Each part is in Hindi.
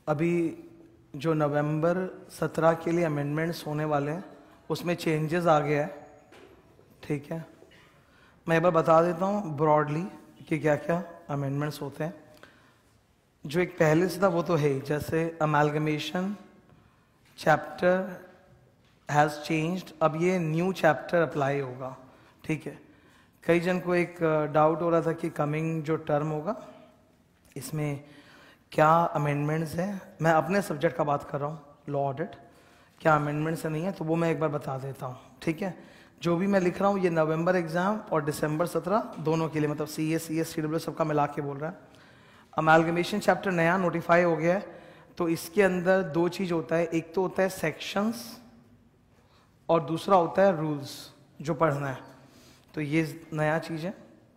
अभी जो नवंबर 17 के लिए अमेंडमेंट्स होने वाले हैं उसमें चेंजेस आ गया है, ठीक है। मैं एक बार बता देता हूँ ब्रॉडली कि क्या क्या अमेंडमेंट्स होते हैं। जो एक पहले से था वो तो है ही, जैसे अमेलगमेशन चैप्टर हैज़ चेंज्ड, अब ये न्यू चैप्टर अप्लाई होगा, ठीक है। कई जन को एक डाउट हो रहा था कि कमिंग जो टर्म होगा इसमें क्या अमेंडमेंट्स हैं। मैं अपने सब्जेक्ट का बात कर रहा हूँ, लॉ ऑडिट, क्या अमेंडमेंट्स है नहीं है, तो वो मैं एक बार बता देता हूँ, ठीक है। जो भी मैं लिख रहा हूँ ये नवंबर एग्जाम और दिसंबर 17 दोनों के लिए, मतलब CS, CS, CW सबका मिला के बोल रहा है। अमेलगमेशन चैप्टर नया नोटिफाई हो गया है, तो इसके अंदर दो चीज़ होता है, एक तो होता है सेक्शंस और दूसरा होता है रूल्स जो पढ़ना है, तो ये नया चीज़ है।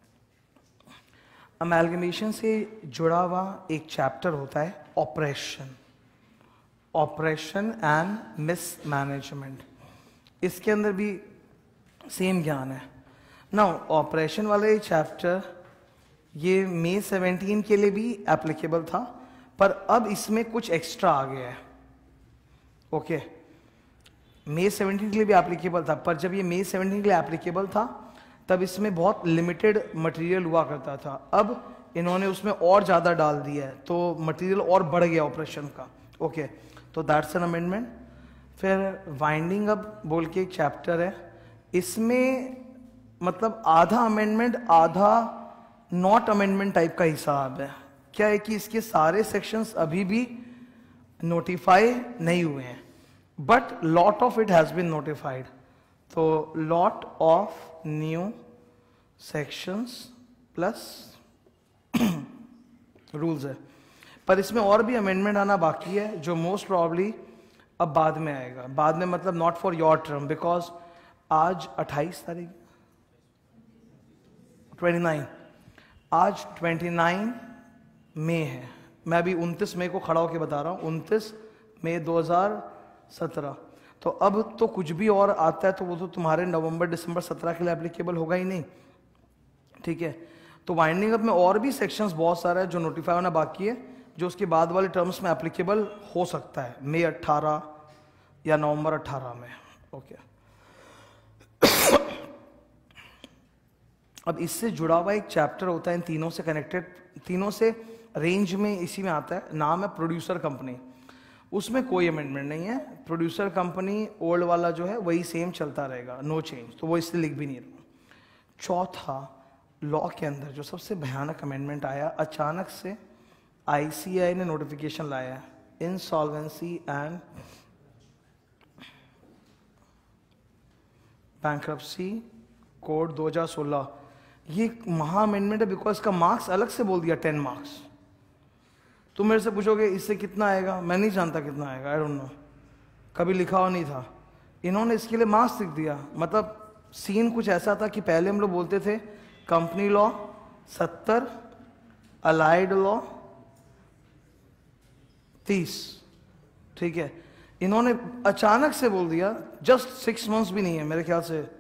अमेलगमेशन से जुड़ा हुआ एक चैप्टर होता है ऑपरेशन, ऑपरेशन एंड मिसमैनेजमेंट। इसके अंदर भी सेम ज्ञान है ना। ऑपरेशन वाले चैप्टर ये मई 17 के लिए भी एप्लीकेबल था, पर अब इसमें कुछ एक्स्ट्रा आ गया है, ओके। मई 17 के लिए भी एप्लीकेबल था, पर जब ये मई 17 के लिए एप्लीकेबल था तब इसमें बहुत लिमिटेड मटेरियल हुआ करता था। अब इन्होंने उसमें और ज़्यादा डाल दिया है, तो मटेरियल और बढ़ गया ऑपरेशन का, ओके। तो दैट्स एन अमेंडमेंट। फिर वाइंडिंग अप बोल के एक चैप्टर है, इसमें मतलब आधा अमेंडमेंट आधा नॉट अमेंडमेंट टाइप का हिसाब है। क्या है कि इसके सारे सेक्शंस अभी भी नोटिफाई नहीं हुए हैं, but lot of it has been notified. तो lot of new sections plus rules है, पर इसमें और भी अमेंडमेंट आना बाकी है जो मोस्ट प्रॉब्ली अब बाद में आएगा। बाद में मतलब not for your term, because आज 28 तारीख 29, आज 29 मई है। मैं अभी 29 मई को खड़ा होकर बता रहा हूँ, 29 मई 2017। तो अब तो कुछ भी और आता है तो वो तो तुम्हारे नवंबर दिसंबर 17 के लिए एप्लीकेबल होगा ही नहीं, ठीक है। तो वाइंडिंग अप में और भी सेक्शंस बहुत सारा है जो नोटिफाई होना बाकी है, जो उसके बाद वाले टर्म्स में एप्लीकेबल हो सकता है मई 18 या नवंबर 18 में, ओके। अब इससे जुड़ा हुआ एक चैप्टर होता है इन तीनों से कनेक्टेड, तीनों से रेंज में इसी में आता है, नाम है प्रोड्यूसर कंपनी। उसमें कोई अमेंडमेंट नहीं है, प्रोड्यूसर कंपनी ओल्ड वाला जो है वही सेम चलता रहेगा, नो चेंज, तो वो इसलिए लिख भी नहीं रहा। चौथा, लॉ के अंदर जो सबसे भयानक अमेंडमेंट आया, अचानक से ICAI ने नोटिफिकेशन लाया है, इंसॉल्वेंसी एंड बैंक्रप्सी कोड 2016। ये महा अमेंडमेंट है बिकॉज का मार्क्स अलग से बोल दिया, 10 मार्क्स। तुम मेरे से पूछोगे इससे कितना आएगा, मैं नहीं जानता कितना आएगा, आई डोंट नो, कभी लिखा हुआ नहीं था। इन्होंने इसके लिए मार्क्स लिख दिया। मतलब सीन कुछ ऐसा था कि पहले हम लोग बोलते थे कंपनी लॉ 70, अलाइड लॉ 30, ठीक है। इन्होंने अचानक से बोल दिया, जस्ट 6 मंथ्स भी नहीं है मेरे ख्याल से,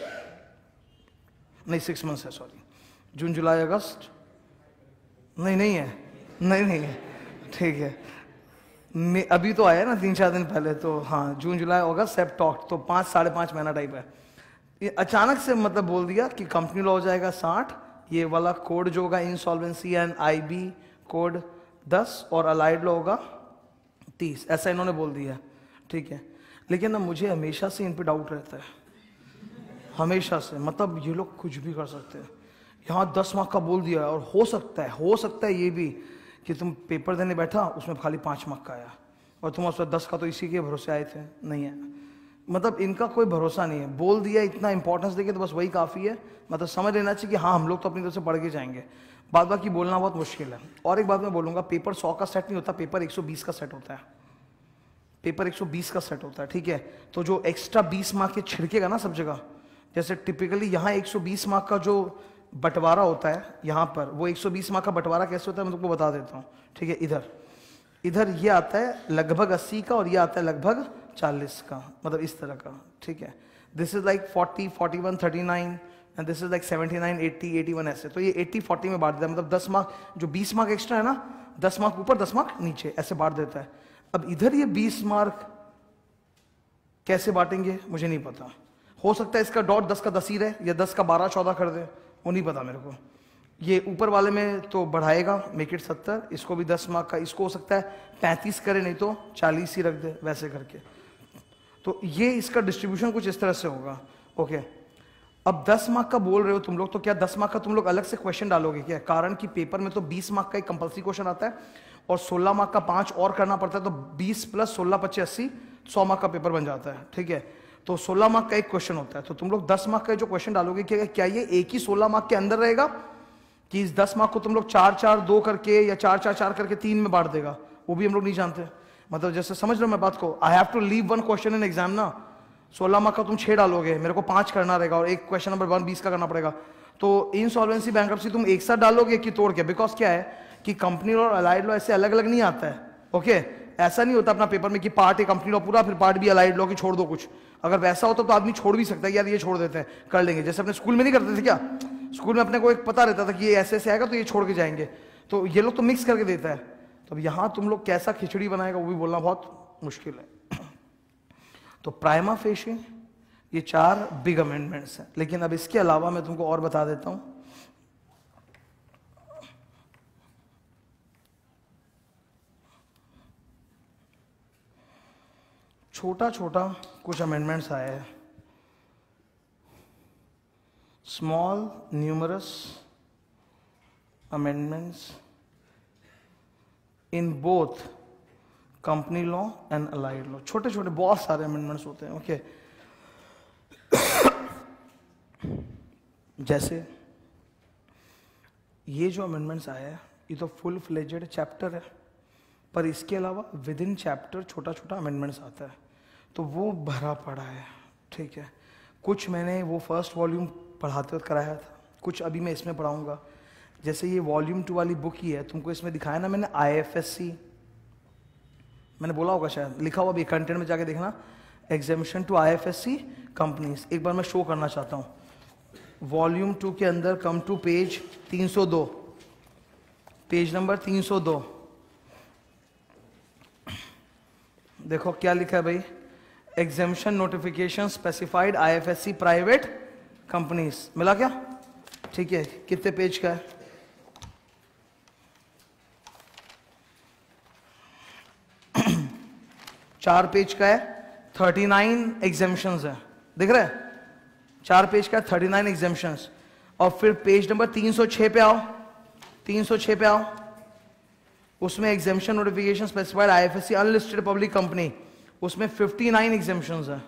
नहीं 6 मंथ्स है, सॉरी, जून जुलाई अगस्त, नहीं है, नहीं है, ठीक है। अभी तो आया ना 3-4 दिन पहले, तो हाँ जून जुलाई अगस्त सेप्टेम्बर, तो 5-5.5 महीना टाइप है। ये अचानक से मतलब बोल दिया कि कंपनी लॉ हो जाएगा 60, ये वाला कोड जो होगा इंसॉल्वेंसी एंड IB कोड 10 और अलाइड लॉ होगा 30, ऐसा इन्होंने बोल दिया, ठीक है। लेकिन ना मुझे हमेशा से इन पे डाउट रहता है, हमेशा से, मतलब ये लोग कुछ भी कर सकते हैं। यहाँ 10 मार्क का बोल दिया और हो सकता है ये भी कि तुम पेपर देने बैठा उसमें खाली 5 मार्क का आया और तुम उसमें 10 का तो इसी के भरोसे आए थे, नहीं है। मतलब इनका कोई भरोसा नहीं है, बोल दिया इतना इंपॉर्टेंस देके तो बस वही काफ़ी है। मतलब समझ लेना चाहिए कि हाँ हम लोग तो अपनी तरफ से पढ़ के जाएंगे, बाद बाकी बोलना बहुत मुश्किल है। और एक बात मैं बोलूँगा, पेपर 100 का सेट नहीं होता, पेपर 120 का सेट होता है, पेपर 120 का सेट होता है, ठीक है। तो जो एक्स्ट्रा 20 मार्क के छिड़केगा ना सब जगह, जैसे टिपिकली यहाँ 120 मार्क का जो बंटवारा होता है यहाँ पर, वो 120 मार्क का बंटवारा कैसे होता है मैं तुमको बता देता हूँ, ठीक है। इधर ये आता है लगभग 80 का और ये आता है लगभग 40 का, मतलब इस तरह का, ठीक है। This is like 40, 41, 39, and this is like 79, 80, 81 ऐसे, तो ये 80, 40 में बांट देता है, मतलब 10 मार्क, जो 20 मार्क एक्स्ट्रा है ना, 10 मार्क ऊपर 10 मार्क नीचे ऐसे बांट देता है। अब इधर ये 20 मार्क कैसे बांटेंगे मुझे नहीं पता, हो सकता है इसका डॉट 10 का 10 ही रहे या 10 का 12, 14 कर दे, वो नहीं पता मेरे को। ये ऊपर वाले में तो बढ़ाएगा, मेक इट 70, इसको भी 10 मार्क का, इसको हो सकता है 35 करे, नहीं तो 40 ही रख दे वैसे करके। तो ये इसका डिस्ट्रीब्यूशन कुछ इस तरह से होगा। ओके, अब 10 मार्क का बोल रहे हो तुम लोग, तो क्या 10 मार्क का तुम लोग अलग से क्वेश्चन डालोगे क्या? कारण कि पेपर में तो 20 मार्क का एक कंपल्सरी क्वेश्चन आता है और 16 मार्क का 5 और करना पड़ता है, तो 20 प्लस 16 25 80, 100 मार्क का पेपर बन जाता है। ठीक है, तो 16 मार्क का एक क्वेश्चन होता है, तो तुम लोग 10 मार्क का जो क्वेश्चन डालोगे क्या ये एक ही 16 मार्क के अंदर रहेगा कि इस 10 मार्क को तुम लोग 4 4 2 करके या 4 4 4 करके 3 में बांट देगा? वो भी हम लोग नहीं जानते। मतलब जैसे समझ रहे हो मैं बात को, I have to leave one question in exam ना, 16 मार्क का तुम 6 डालोगे, मेरे को 5 करना रहेगा और एक क्वेश्चन नंबर 1 20 का करना पड़ेगा। तो इंसॉल्वेंसी बैंक्रप्सी तुम एक साथ डालोगे कि तोड़ के? बिकॉज क्या है कि कंपनी लॉ और अलाइड लॉ ऐसे अलग अलग नहीं आता है। ओके, ऐसा नहीं होता अपना पेपर में कि पार्ट है कंपनी लॉ पूरा, फिर पार्ट भी अलाइड लॉ की छोड़ दो कुछ। अगर वैसा होता तो आदमी छोड़ भी सकता है, यार ये छोड़ देते हैं कर लेंगे, जैसे अपने स्कूल में नहीं करते थे क्या? स्कूल में अपने को एक पता रहता था कि ये ऐसे ऐसे आएगा तो ये छोड़ के जाएंगे, तो ये लोग तो मिक्स करके देता है। तो अब यहाँ तुम लोग कैसा खिचड़ी बनाएगा वो भी बोलना बहुत मुश्किल है। तो प्राइमा फेशी ये 4 बिग अमेंडमेंट्स हैं, लेकिन अब इसके अलावा मैं तुमको और बता देता हूं। छोटा छोटा कुछ अमेंडमेंट्स आए हैं, small numerous amendments in both company law and allied law. छोटे छोटे बहुत सारे अमेंडमेंट्स होते हैं। ओके, जैसे ये जो अमेंडमेंट्स आए हैं ये तो फुल फ्लेजेड चैप्टर है, पर इसके अलावा विद इन चैप्टर छोटा छोटा अमेंडमेंट्स आता है, तो वो भरा पड़ा है। ठीक है, कुछ मैंने वो फर्स्ट वॉल्यूम पढ़ाते वक्त कराया था, कुछ अभी मैं इसमें पढ़ाऊंगा। जैसे ये वॉल्यूम 2 वाली बुक ही है, तुमको इसमें दिखाया ना मैंने IFSC, मैंने बोला होगा शायद, लिखा हुआ भी कंटेंट में जाके देखना, एग्जामिशन टू IFSC कंपनीज। एक बार मैं शो करना चाहता हूँ, वॉल्यूम 2 के अंदर come to page 302, page number 302, देखो क्या लिखा है भाई, exemption notification specified IFSC private companies. मिला क्या? ठीक है, कितने पेज का है? 4 पेज का है, 39 एग्जामिशंस है, दिख रहा है? 4 पेज का 39 एग्जामिशंस। और फिर पेज नंबर 306 पे आओ, 306 पे आओ, उसमें exemption notification specified IFSC unlisted public company, उसमें 59 एग्जामिशंस है।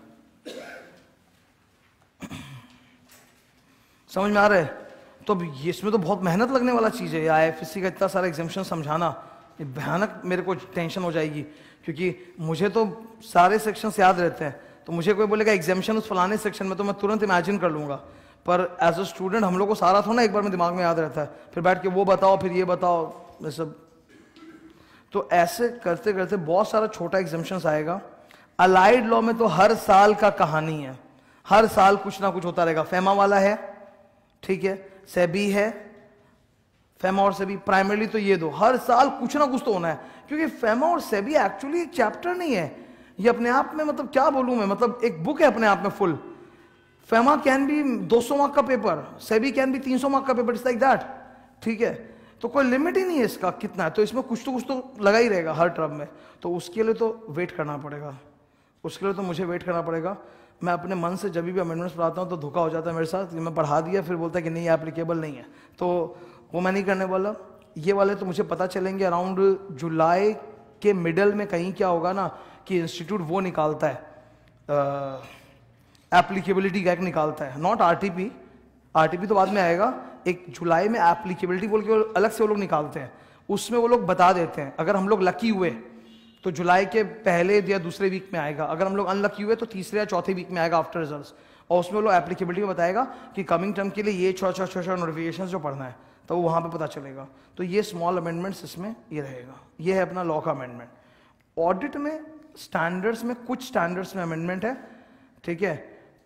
समझ में आ रहा है? तो इसमें तो बहुत मेहनत लगने वाला चीज है, IFSC का इतना सारा एग्जामिशन समझाना, ये भयानक मेरे को टेंशन हो जाएगी, क्योंकि मुझे तो सारे सेक्शंस याद रहते हैं, तो मुझे कोई बोलेगा एग्जामिशन उस फलाने सेक्शन में, तो मैं तुरंत इमेजिन कर लूंगा, पर एज अ स्टूडेंट हम लोग को सारा थोड़ा ना एक बार में दिमाग में याद रहता है, फिर बैठ के वो बताओ फिर ये बताओ, ये सब। तो ऐसे करते करते बहुत सारा छोटा एग्जामिशंस आएगा। अलाइड लॉ में तो हर साल का कहानी है, हर साल कुछ ना कुछ होता रहेगा। फेमा वाला है, ठीक है, सेबी है, फेमा और सेबी प्राइमरली तो ये दो, हर साल कुछ ना कुछ तो होना है, क्योंकि फेमा और सेबी एक्चुअली एक चैप्टर नहीं है, ये अपने आप में, मतलब क्या बोलूं मैं, मतलब एक बुक है अपने आप में full. FEMA can be 200 mark का पेपर, सेबी कैन बी 300 मार्क का पेपर, इट्स लाइक दैट। ठीक है, तो कोई लिमिट ही नहीं है इसका कितना है, तो इसमें कुछ तो लगा ही रहेगा हर टर्म में, तो उसके लिए तो वेट करना पड़ेगा, उसके लिए तो मुझे वेट करना पड़ेगा। मैं अपने मन से जब भी अमेंडमेंट्स पढ़ाता हूँ तो धोखा हो जाता है मेरे साथ, मैं पढ़ा दिया फिर बोलता है कि नहीं एप्लीकेबल नहीं है, तो वो मैं नहीं करने वाला। ये वाले तो मुझे पता चलेंगे अराउंड जुलाई के मिडल में, कहीं क्या होगा ना कि इंस्टीट्यूट वो निकालता है, एप्लीकेबिलिटी गैग निकालता है, नॉट आरटीपी, आरटीपी तो बाद में आएगा, एक जुलाई में एप्लीकेबिलिटी बोल के अलग से वो लोग निकालते हैं, उसमें वो लोग बता देते हैं, अगर हम लोग लकी हुए तो जुलाई के पहले या दूसरे वीक में आएगा, अगर हम लोग अनलकी हुए तो तीसरे या चौथे वीक में आएगा आफ्टर रिजल्ट्स, और उसमें वो लोग एप्लीकेबिलिटी में बताएगा कि कमिंग टर्म के लिए ये छोटा नोटिफिकेशन जो पढ़ना है, तो वहां पे पता चलेगा। तो ये स्मॉल अमेंडमेंट्स इसमें ये रहेगा, ये है अपना लॉ का अमेंडमेंट। ऑडिट में स्टैंडर्ड्स में कुछ स्टैंडर्ड्स में अमेंडमेंट है, ठीक है,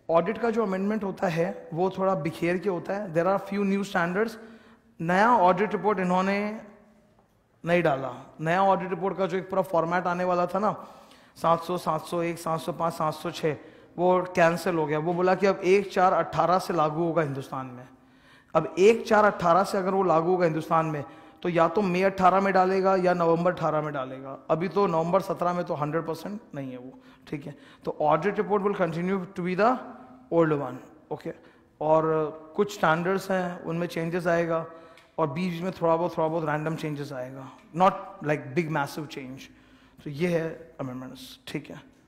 ऑडिट का जो अमेंडमेंट होता है वो थोड़ा बिखेर के होता है. There are few new standards. नया ऑडिट रिपोर्ट इन्होंने नहीं डाला. नया ऑडिट रिपोर्ट का जो एक पूरा फॉर्मेट आने वाला था ना, 700, 701, 705, 706, वो कैंसिल हो गया. वो बोला कि अब 1/4/18 से लागू होगा हिंदुस्तान में. अब 1/4/18 से अगर वो लागू होगा हिंदुस्तान में, तो या तो मई 18 में डालेगा या नवंबर 18 में डालेगा. अभी तो नवंबर 17 में तो 100% नहीं है वो. ठीक है, तो audit report will continue to be the old one. Okay, और कुछ स्टैंडर्ड्स हैं उनमें चेंजेस आएगा, और बीच में थोड़ा बहुत रैंडम चेंजेस आएगा, not like big massive change. तो ये है अमेंडमेंट्स. ठीक है.